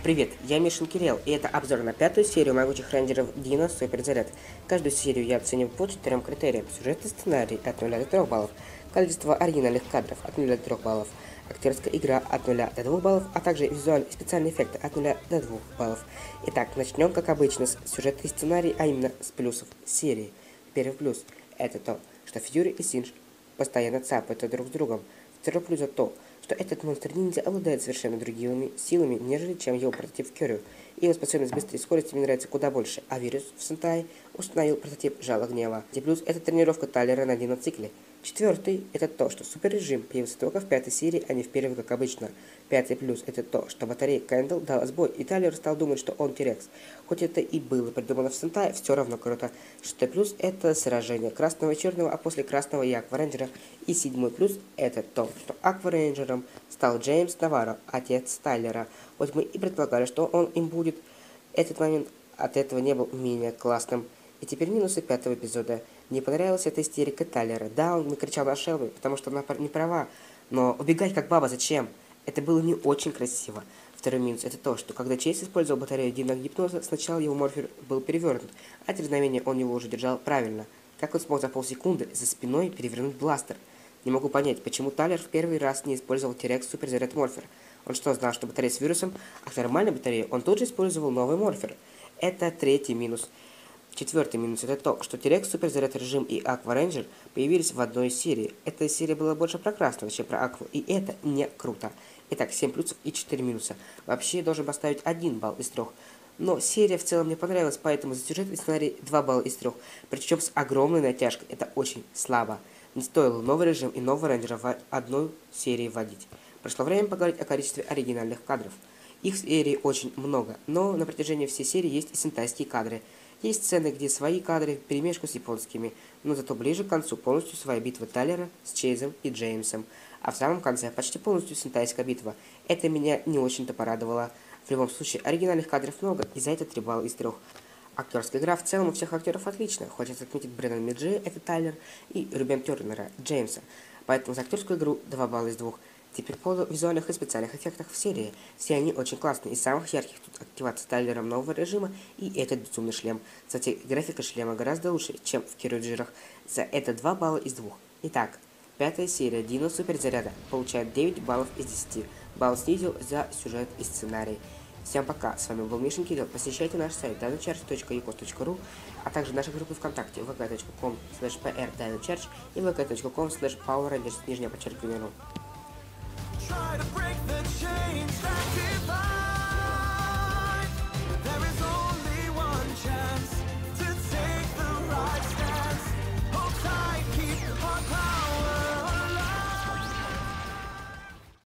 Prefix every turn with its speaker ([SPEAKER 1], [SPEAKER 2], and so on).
[SPEAKER 1] Привет, я Мишин Кирилл, и это обзор на пятую серию могучих рейнджеров Дина Суперзаряд. Каждую серию я оцениваю по 4 критериям: сюжет и сценарий от 0 до 3 баллов, количество оригинальных кадров от 0 до 3 баллов, актерская игра от 0 до 2 баллов, а также визуальные и специальные эффекты от 0 до 2 баллов. Итак, начнем, как обычно, с сюжета и сценария, а именно с плюсов серии. Первый плюс – это то, что Фьюри и Синдж постоянно цапаются друг с другом. Второй плюс – это то, что этот монстр-ниндзя обладает совершенно другими силами, нежели чем его прототип Кёрю. И его способность быстрой скорости мне нравится куда больше, а вирус в Сентай установил прототип Жало Гнева. И плюс это тренировка Тайлера на диноцикле. Четвертый – это то, что суперрежим появился только в пятой серии, а не в первой, как обычно. Пятый плюс – это то, что батарея Кэндл дала сбой, и Тайлер стал думать, что он Тирекс. Хоть это и было придумано в Сентай, все равно круто. Шестой плюс – это сражение красного и черного, а после красного и Акварейнджера. И седьмой плюс – это то, что Акварейнджером стал Джеймс Наварро, отец Тайлера. Хоть мы и предполагали, что он им будет, этот момент от этого не был менее классным. И теперь минусы пятого эпизода. Не понравилась эта истерика Тайлера. Да, он накричал на Шелби, потому что она не права. Но убегать как баба зачем? Это было не очень красиво. Второй минус – это то, что когда Чейз использовал батарею диногипноза, сначала его морфер был перевернут, а через мгновение он его уже держал правильно. Как он смог за полсекунды за спиной перевернуть бластер? Не могу понять, почему Тайлер в первый раз не использовал Тирекс суперзаряд морфер. Он что, знал, что батарея с вирусом, а к нормальной батарее он тут же использовал новый морфер. Это третий минус. Четвертый минус – это то, что Тирекс, Суперзаряд Режим и Акварейнджер появились в одной серии. Эта серия была больше про красного, чем про Акву, и это не круто. Итак, 7 плюсов и 4 минуса. Вообще, я должен поставить 1 балл из 3. Но серия в целом мне понравилась, поэтому за сюжет и сценарий 2 балла из 3. Причем с огромной натяжкой. Это очень слабо. Не стоило новый режим и нового рейнджера в одной серии вводить. Пришло время поговорить о количестве оригинальных кадров. Их в серии очень много, но на протяжении всей серии есть и сентайские кадры. Есть сцены, где свои кадры вперемешку с японскими, но зато ближе к концу полностью своя битва Тайлера с Чейзом и Джеймсом. А в самом конце почти полностью сентайская битва. Это меня не очень-то порадовало. В любом случае, оригинальных кадров много, и за это 3 балла из 3. Актерская игра в целом у всех актеров отлично. Хочется отметить Брэндон Миджи, это Тайлер, и Рубен Тернера, Джеймса. Поэтому за актерскую игру 2 балла из 2. Теперь по визуальных и специальных эффектах в серии. Все они очень классные. Из самых ярких тут активация Тайлером нового режима и этот безумный шлем. Кстати, графика шлема гораздо лучше, чем в Кирюджирах. За это 2 балла из 2. Итак, пятая серия Дина Суперзаряда получает 9 баллов из 10. Балл снизил за сюжет и сценарий. Всем пока, с вами был Мишин Кирилл. Посещайте наш сайт dinocharge.ecos.ru, а также наши группы ВКонтакте vk.com/prdinochurch и vk.com/powerrangers_.
[SPEAKER 2] Try to break the chains that